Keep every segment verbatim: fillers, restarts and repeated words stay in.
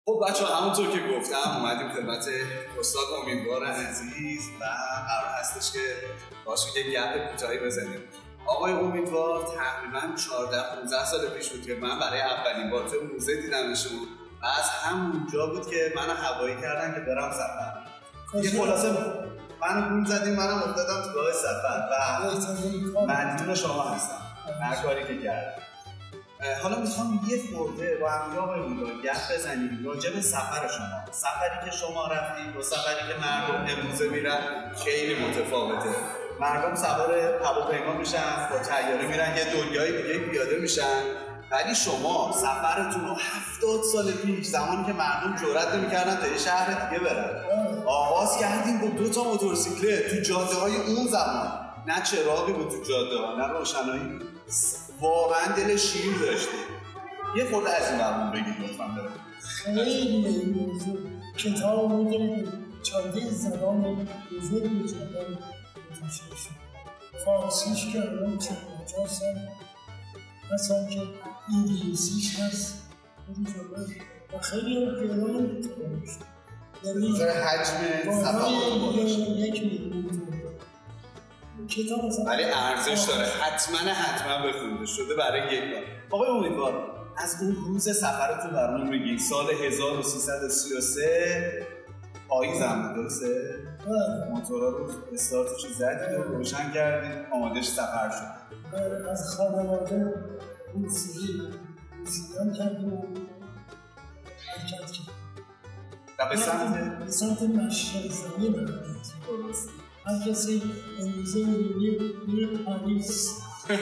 خب بچه ها همونطور که گفتم اومدیم خدمت استاد امیدوار عزیز و قرار هستش که باشه یه گپ کوتاهی بزنیم. آقای امیدوار تقریبا چهارده پانزده سال پیش بود که من برای اولین بار تو موزه دیدمشون و از همونجا بود که منو هوایی کردن که برم سفر. یه خلاصه منو گول زدیم، منم افتادم تو راه سفر و مدیون شما هستم هر کاری که کردم. حالا میخوام یه خورده با هم آقای امیدوار گپ بزنیم راجع به سفر شما. سفری که شما رفتید و سفری که مردم امروزه میرن خیلی متفاوته. مردم سوار هواپیما میشن، با طیاره میرن یه دنیای دیگه پیاده میشن، ولی شما سفرتون رو هفتاد سال پیش زمانی که مردم جرئت نمی‌کردن تا یه شهر دیگه برن آغاز کردیم با دو تا موتورسیکلت تو جاده‌های اون زمان. نه چراغی بود تو جاده‌ها، نه روشنایی، واقعا دل شیر داشتیم. یه خورده از این برمون بگید لطفاً. برم خیلی این موضوع کتاب میگه چانده زبان بزرگی زبان بزرگی شد فارسیش که الان چون پنجاه سال مثلا که انگلیسیش هست و خیلی هم گران میتونم شد یعنی حجم صفحات باشه یک میلیون کتاب ولی ارزش داره، حتما حتما بخونده شده برای یک بار. آقای امیدوار از اون روز سفرتون برامون بگید. سال هزار و سیصد و سی و سه پاییز هم درسته؟ موتورها رو استارتش رو زدید و روشن کردید آمادهش سفر شد. از خانواده موسیقی موسیقی کردیم و حرکت کردیم و به سمت؟ به سمت مشرق زمین درست. هر کسی امروزه می‌بینی میره پاریس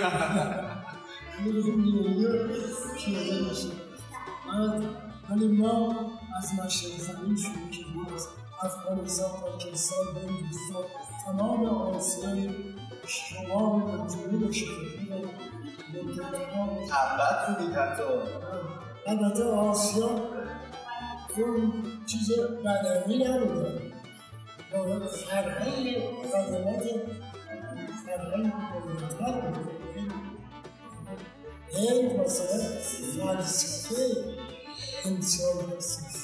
میره نیویورک پیاده میشه. ولی ما از مشرق زمین شروع کردیم، از افغانستان، پاکستان، هندوستان، تمام آسیای شمال و جنوب شرقی و منطقه‌ها تبت بودید حتی. البته آسیا اون چیز بدنی نبوده، فرهنگ خدمات فرهنگ بزرگتر بود. هند مثلا فلسفه انسان هستش.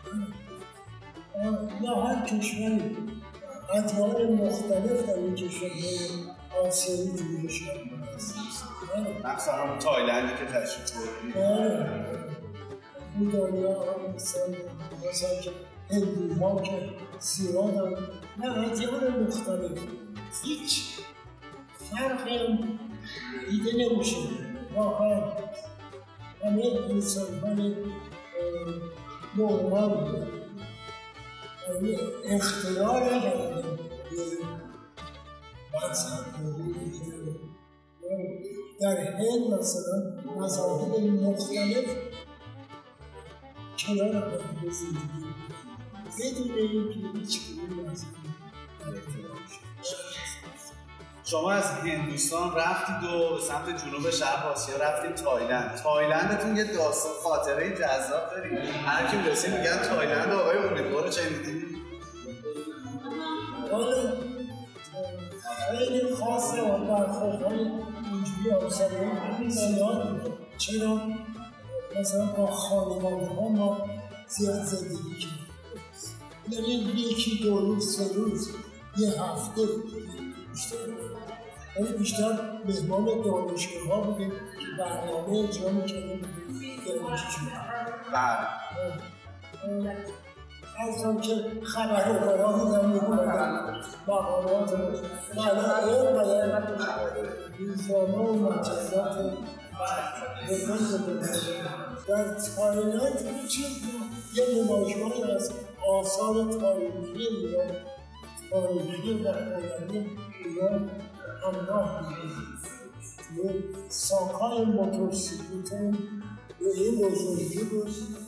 یا هر کشوری ادیان مختلف در این کشورهای آسیایی جوری شده هستش. مثلا همون تایلندی که تشریف بردید. این دنیا هم مثلا که هندوها که سیران هم نه ادیان مختلف هیچ فرقی هم دیده نمیشه. واقعا همه انسان‌های نورمال بودن، یعنی اختیار ندارن مذهب در هند مثلا مذاهب مختلف کنار هم به زندگی بدون اینکه هیچ کنون مذهبی شما از هندوستان رفتید و به سمت جنوب شرق آسیا رفتید تایلند. تایلندتون یه داستان خاطره جذاب دارید. هر کی برسه میگن تایلند آقای امیدوار رو شنیدید؟ والا خیلی خاصه و برخوردهای اینجوری آسانی زیاد بوده. چرا؟ مثلا با خانواده ها ما زیاد زندگی کردیم. یعنی یکی دو روز سه روز یه هفته بیشتر یعنی بیشتر مهمان دانشگاه ها بودیم که برنامه اجرا می‌کردیم دانشجو. بله. از که خبرنگارا بودن می‌بودن مقالات مقالات باید روزنامه و مجلات در تایلند یه نمایشگاهی از آثار تاریخی ایران تاریخی و هنری ایران همراه می‌کنیم. ساقای موتورسیکلتون به این بزرگی بود،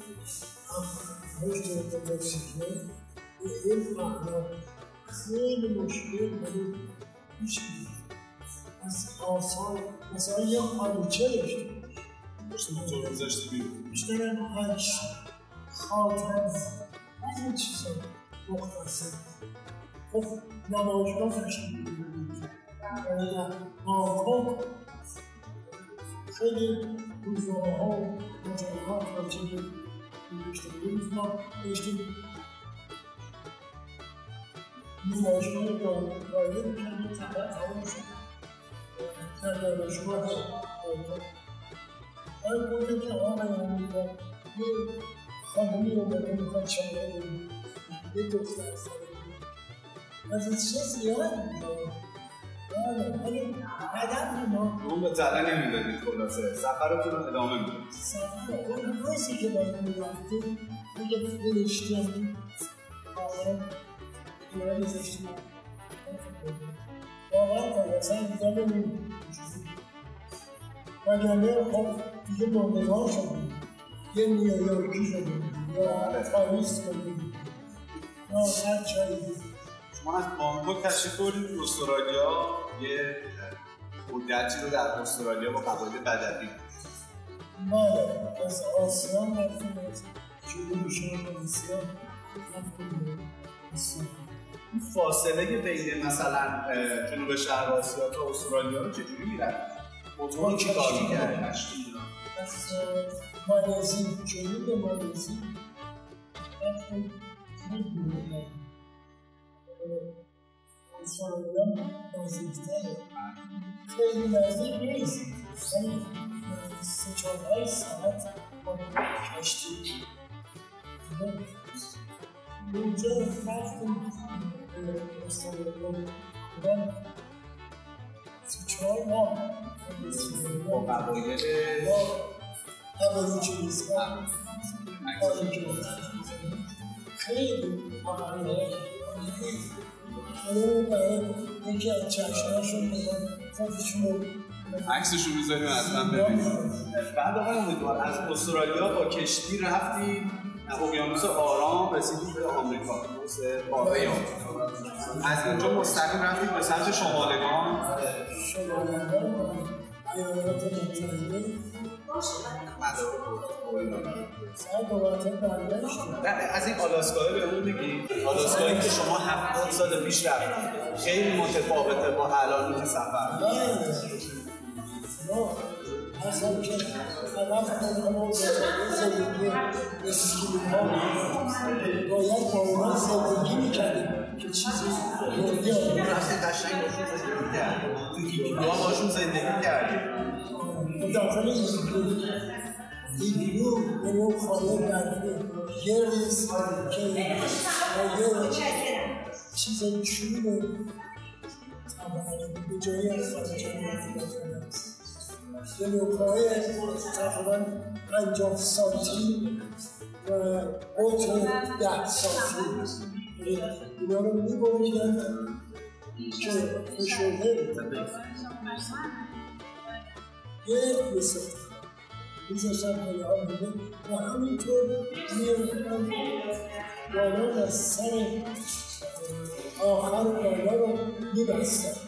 پشت موتورسیکلت به این معنا خیلی مشکل ولی هیچ از آثار مثلا یه خانچه داشته موتور گذاشته بیرون بیشترن هنش خاطر از این چیزا مختصر. خب نمایشگاه تشکیل می‌دید و در بانکوک خیلی روزنامه‌ها و مجلات راجع به داشته بودیم ما داشتیم نمایشگاه گایده میکردیم طبعا تمام شد در دانشگاه گایده باید گفتیم که آقای آمریکا یه خانمی رو بده میخواد چنگه بودیم یه دختر ساله بود از این چه زیاد بود ولی هدف ما اون به زده نمیدادید خلاصه سفرتون رو ادامه میدادید سفر اون روزی که باید میرفتیم یه فیلشتی هم واقعا دوره میزشتیم واقعا خلاصه دیگه نمیم وگرنه خب دیگه ماندگار شدیم یه نیویورکی شدیم یا پاریس شدیم یا هر جایی شما از بانکوک تشریف بردید استرالیا یه مدتی رو در استرالیا با قبایل بدوی بله از آسیا رفتیم از جنوب شرق آسیا رفتیم آسیا این فاصله بین مثلا جنوب شرق آسیا تا استرالیا رو چجوری میرفت؟ موتور چی کار می‌کرد؟ از مالزی جنوب مالزی رفتیم استرالیا نزدیک‌تره خیلی نزدیک نیست ولی سه چهار ساعت با کشتی اونجا رفتیم استرالیا بودن سه چهار ماه با قبایل ابوریجینی‌ها خیلی قبایل اون برای یکی از چشمهاشون بگم خودشون رو عکسشون میذاریم حتما ببینیم. بعد آقای امیدوار از استرالیا با کشتی رفتیم اقیانوس آرام رسیدیم به آمریکا درسته؟ قاره آمریکا از اینجا مستقیم رفتیم به سمت شمالگان شمالگان ایالات متحده سر دوباره برگشتیم از این آلاسکایی بهمون بگید آلاسکایی که شما هفتاد سال پیش رفتید خیلی متفاوته با الانی که سفر نه اصلا که رفتن همون زندگی اسکیلی ها باید با اونا زندگی میکردیم که چیزی روی آمون رفتی قشنگ باشون زندگی کردیم تو ایگلوها باشون زندگی کردیم داخل ایگلو ایگلو به اون خانه برفی گردیست که یه چیز چوبه به جایی از خانه یه نوکای تقریبا پنجاه سانتی و قطر ده سانتی اینا رو می‌بریدن که فشرده گرد می‌ساختن می‌ذاشتن پایه‌ها بوده و همینطور می‌افتن بالا و سر آخر بالا رو می‌بستن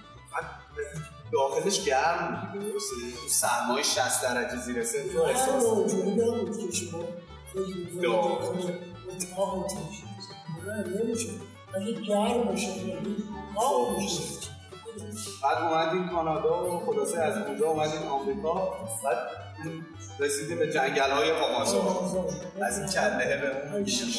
داخلش گرم بود درسته؟ تو سرمای شصت درجه زیر صفر رو احساس کنید اونجوری نبود که شما فکر می‌کنید داخل اتاق تشید نه نمیشه اگه گرم باشه یعنی آب میشه بعد اومدین کانادا و خلاصه از اونجا اومدین آمریکا بعد رسیدیم به جنگل‌های آمازون از این کلهه به اون میشه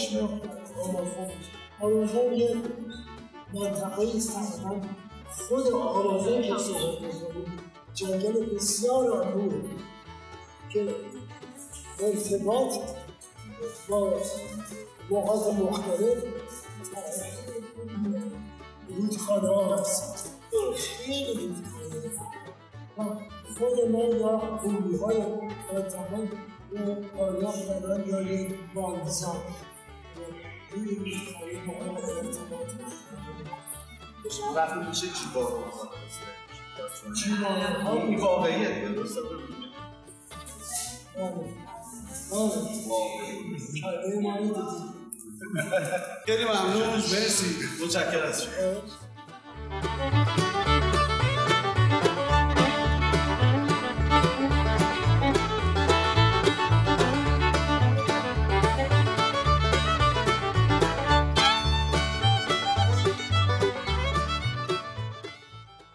آمازون یه منطقه است خود آمازون که صحبت می‌کنیم جنگل بسیار آنور که ارتباط با نقاط مختلف رودخانه ها هست خیلی رودخانه ها خود ما یا قومی های منطقه آیاه دارن یا یک بالزان این رودخانه با هم ارتباط شما رفتیم میشه جیبا رو جیبا ها این واقعیه دیگه درسته کرده ما رو دیدیم خیلی ممنون مرسی متشکرم از شما